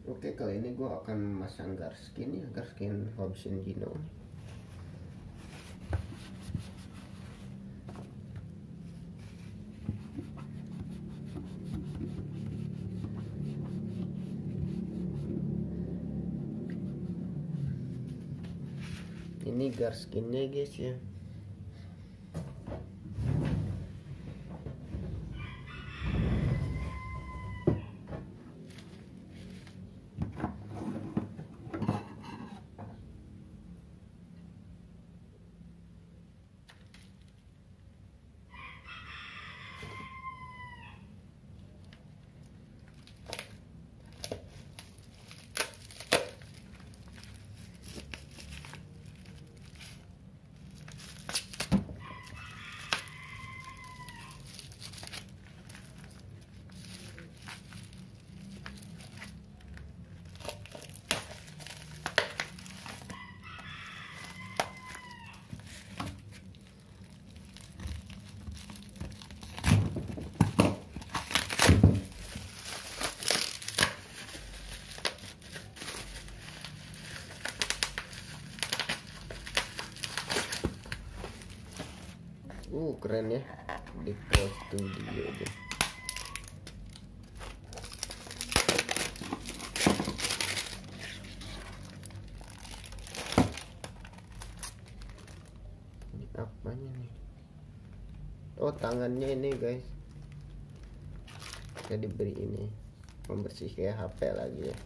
Oke, kali ini gue akan memasang garskin ya, garskin Hobson Gino. Ini garskinnya guys ya. Keren ya, di Pro Studio aja. Ini apanya nih? Oh, tangannya ini guys. Saya diberi ini pembersih kayak HP lagi ya.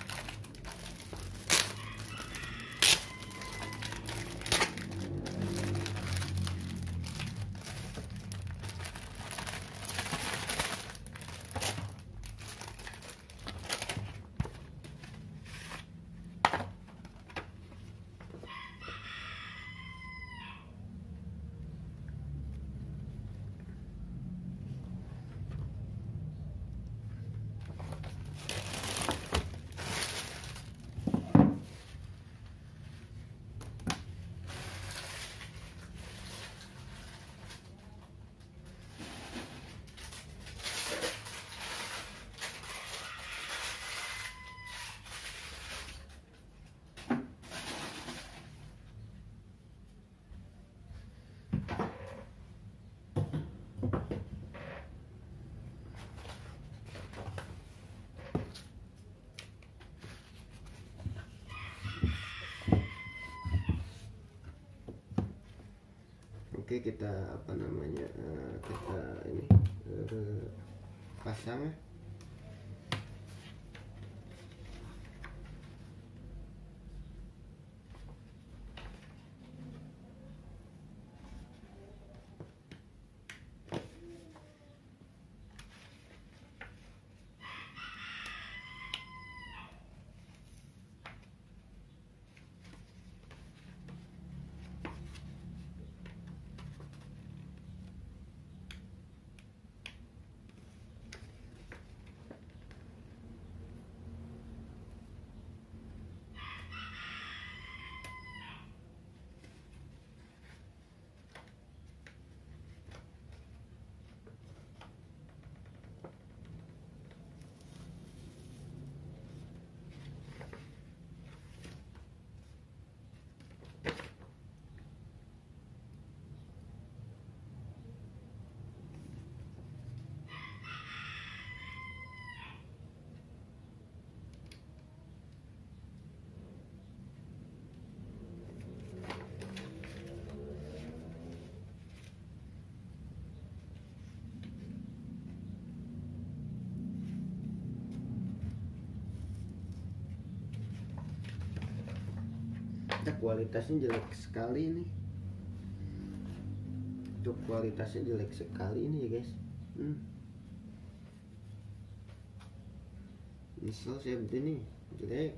Oke, kita apa namanya, kita ini pasang ya. Kualitasnya jelek sekali nih. Itu kualitasnya jelek sekali ini ya guys. Misal saya begini jelek.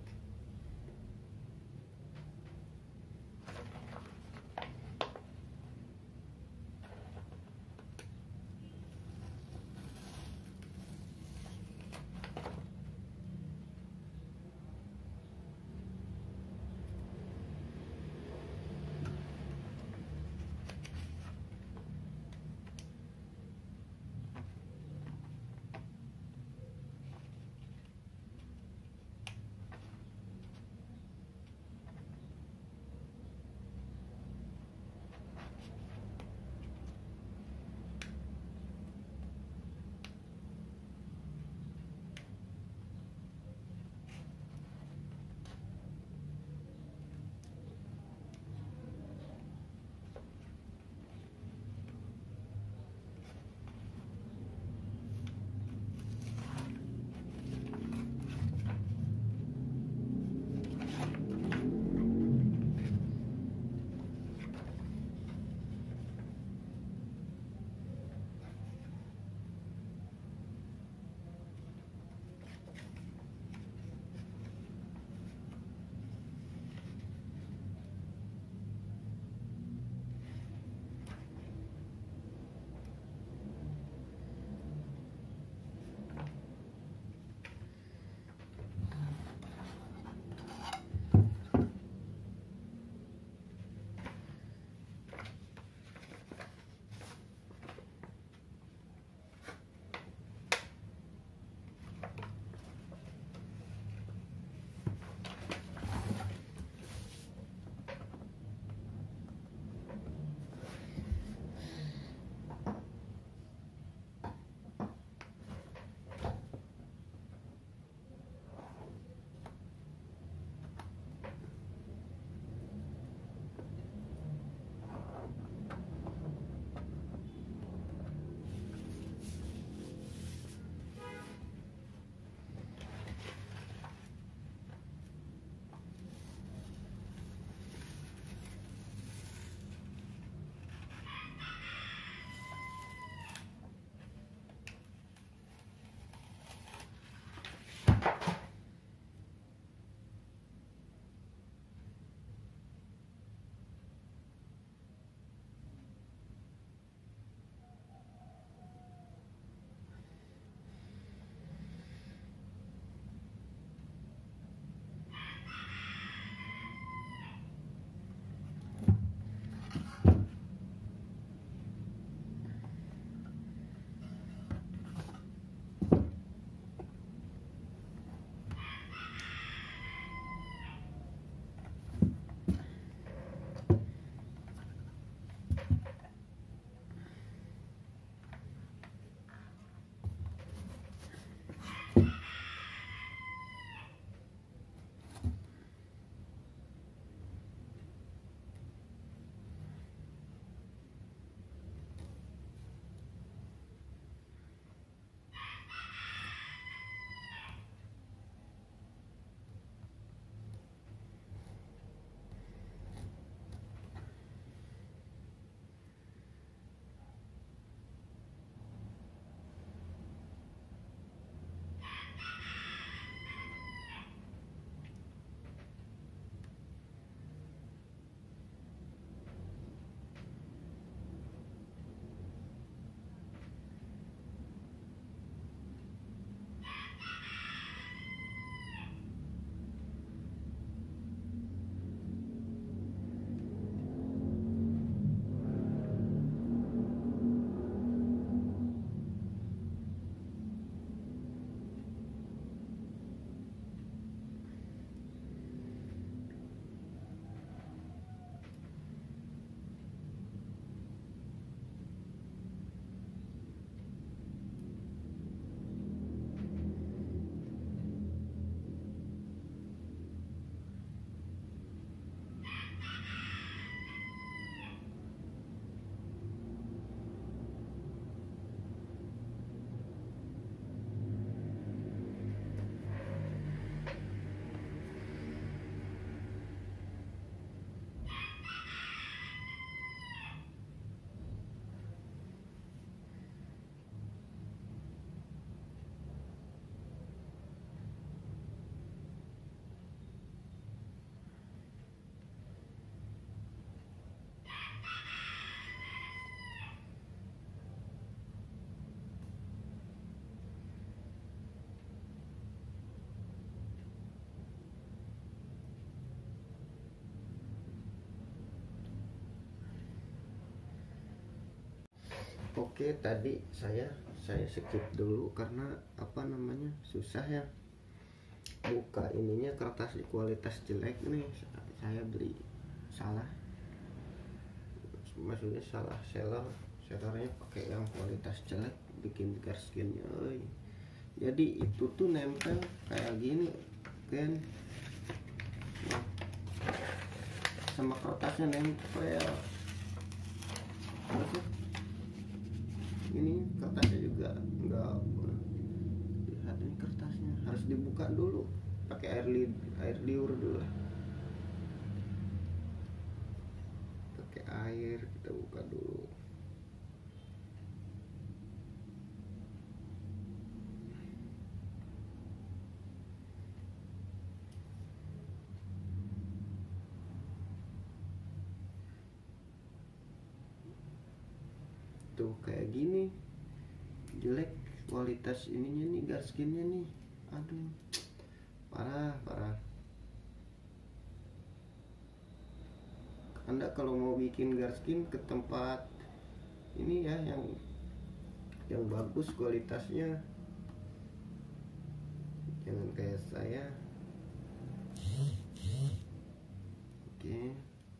Oke, tadi saya skip dulu karena apa namanya susah ya buka ininya, kertas kualitas jelek nih. Saya beli salah, maksudnya salah sellernya pakai yang kualitas jelek, bikin garskinnya jadi itu tuh nempel kayak gini kan. Nah, sama kertasnya nempel. Terus ini kertasnya juga enggak, lihat ini kertasnya harus dibuka dulu pakai air liur dulu, pakai air kita buka dulu. Tuh kayak gini jelek kualitas ininya nih, garskinnya nih, aduh parah. Anda kalau mau bikin garskin ke tempat ini ya yang bagus kualitasnya, jangan kayak saya. Oke.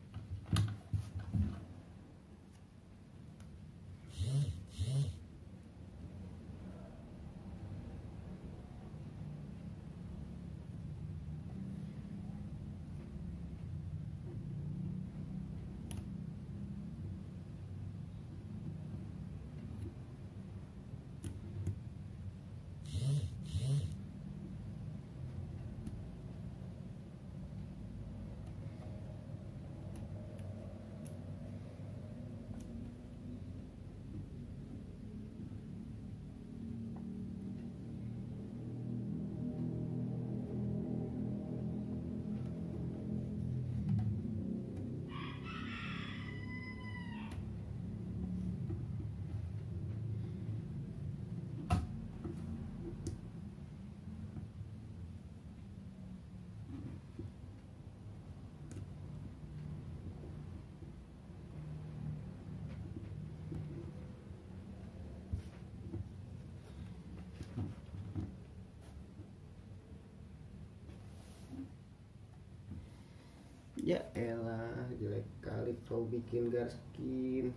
Ya elah, jelek kali kau bikin garskin.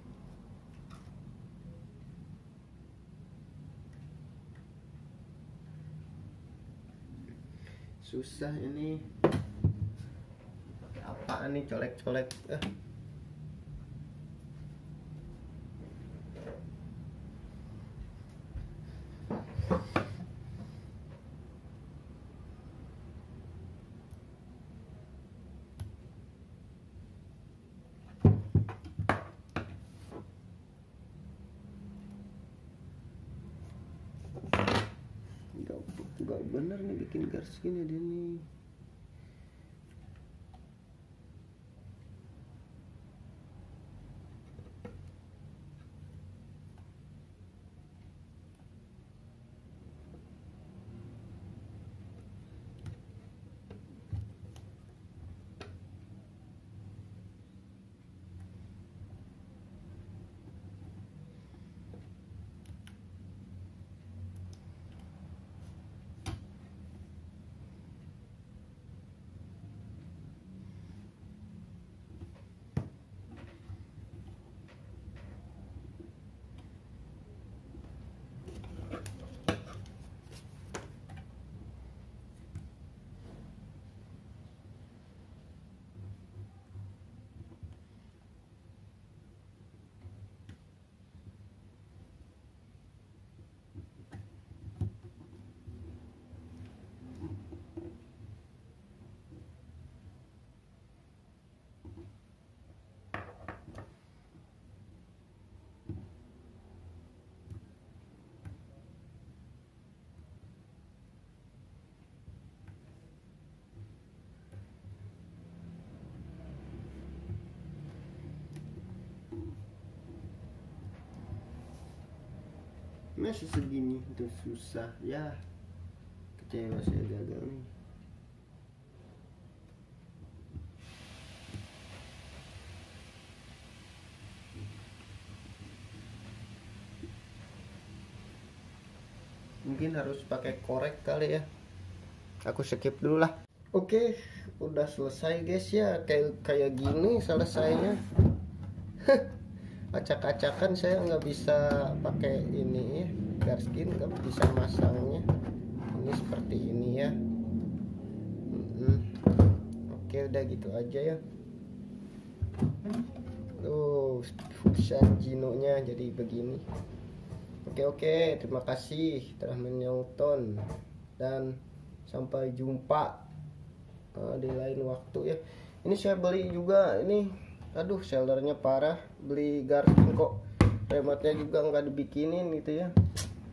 Susah ini. Apaan nih colek-colek? Gak bener nih bikin garskin ya dia nih. Masih segini itu susah ya, kecewa saya gagal nih. mungkin harus pakai korek kali ya. Aku skip dulu lah. Oke, udah selesai guys ya, kayak gini selesainya. Acak-acakan, saya nggak bisa pakai ini ya, garskin nggak bisa masangnya. Ini seperti ini ya. Oke, udah gitu aja ya. Fusion Gino-nya jadi begini. Oke, terima kasih telah menonton dan sampai jumpa di lain waktu ya. Ini saya beli juga ini, aduh sellernya parah, beli Garmin kok remote-nya juga nggak dibikinin gitu ya.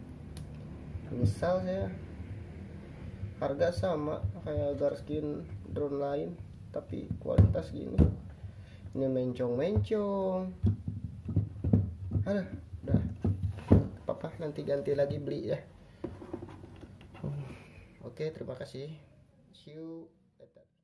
Misal saya, harga sama kayak Garmin drone lain tapi kualitas gini. Ini mencong-mencong. Aduh, udah apa-apa, nanti ganti lagi beli ya. Oke, terima kasih. See you later.